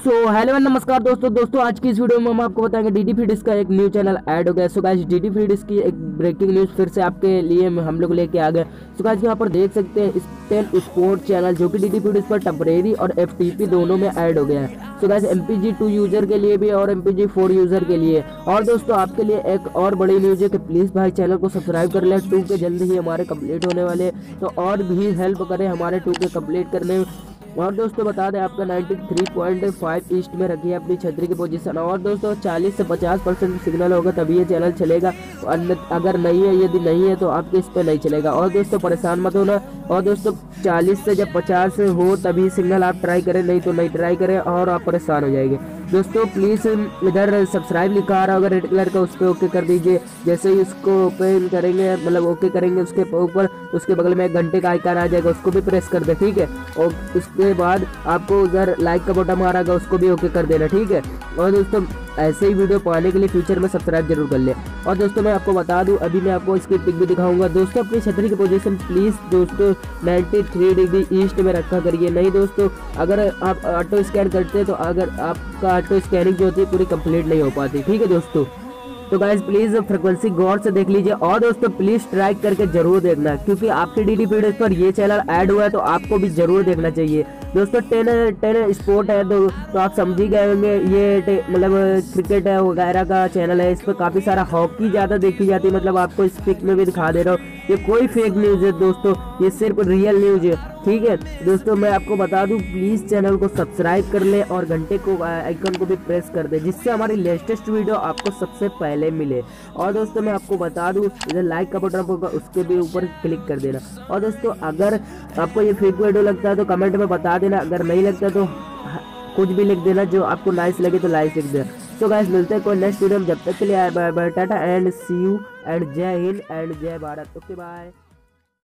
So hello नमस्कार दोस्तों आज की इस वीडियो में हम आपको बताएंगे डीडी फ्री डिस्क का एक न्यू चैनल ऐड हो गया। So guys DD free dish की एक ब्रेकिंग न्यूज़ फिर से आपके लिए हम लोग लेके आ गए। सो गाइस यहाँ पर देख सकते हैं स्टेल स्पोर्ट चैनल जो कि डीडी फ्री डिस्क पर टेम्परेरी और एफटीपी दोनों में ऐड हो गया है। सो गाइस MPG 2 यूजर के लिए भी और MPG 4 यूजर के लिए। और दोस्तों आपके लिए एक और बड़ी न्यूज़ है कि प्लीज़ भाई चैनल को सब्सक्राइब कर लें। 2 के जल्द ही हमारे कंप्लीट होने वाले, तो और भी हेल्प करें हमारे 2 के कंप्लीट करने में। और दोस्तों बता दें आपका 93.5 ईस्ट में रखी है अपनी छतरी की पोजीशन। और दोस्तों 40 से 50% सिग्नल होगा तभी ये चैनल चलेगा, अगर नहीं है, यदि नहीं है तो आपके इस पर नहीं चलेगा। और दोस्तों परेशान मत होना। और दोस्तों 40 से जब 50 हो तभी सिग्नल आप ट्राई करें, नहीं तो नहीं ट्राई करें और आप परेशान हो जाएंगे। दोस्तों प्लीज़ इधर सब्सक्राइब लिखा आ रहा होगा रेड कलर का, उस पर ओके कर दीजिए। जैसे ही उसको ओपन करेंगे, मतलब ओके करेंगे, उसके ऊपर उसके बगल में एक घंटे का आइकन आ जाएगा, उसको भी प्रेस कर दे, ठीक है। और उसके बाद आपको उधर लाइक का बटन आ रहा होगा, उसको भी ओके कर देना, ठीक है। और दोस्तों ऐसे ही वीडियो पाने के लिए फ्यूचर में सब्सक्राइब जरूर कर ले। और दोस्तों मैं आपको बता दूं, अभी मैं आपको इसकी पिक भी दिखाऊंगा। दोस्तों अपनी छतरी की पोजीशन प्लीज़ दोस्तों 93 डिग्री ईस्ट में रखा करिए। नहीं दोस्तों अगर आप ऑटो स्कैन करते हैं तो अगर आपका ऑटो स्कैनिंग जो होती है पूरी कंप्लीट नहीं हो पाती, ठीक है दोस्तों। तो गाइस प्लीज़ फ्रिक्वेंसी गौर से देख लीजिए। और दोस्तों प्लीज़ ट्राई करके जरूर देखना, क्योंकि आपके डीडी फ्री डिस्क पर ये चैनल ऐड हुआ है तो आपको भी जरूर देखना चाहिए। दोस्तों 10 स्पोर्ट है तो आप समझ ही गए होंगे, ये मतलब क्रिकेट है वगैरह का चैनल है। इस पर काफ़ी सारा हॉकी ज़्यादा देखी जाती है, मतलब आपको इस पिक में भी दिखा दे रहा हूँ। ये कोई फेक न्यूज़ है दोस्तों, ये सिर्फ रियल न्यूज़ है, ठीक है दोस्तों। मैं आपको बता दूं प्लीज़ चैनल को सब्सक्राइब कर ले और घंटे को आइकन को भी प्रेस कर दे, जिससे हमारी लेटेस्ट वीडियो आपको सबसे पहले मिले। और दोस्तों मैं आपको बता दूं इधर लाइक का बटन होगा, उसके भी ऊपर क्लिक कर देना। और दोस्तों अगर आपको ये फेक वीडियो लगता है तो कमेंट में बता देना, अगर नहीं लगता तो कुछ भी लिख देना, जो आपको नाइस लगे तो नाइस लिख देना। तो गाइस मिलते हैं कोई नेक्स्ट वीडियो में, जब तक के लिए bye bye, tata and see you and जय हिंद एंड जय भारत। Okay bye.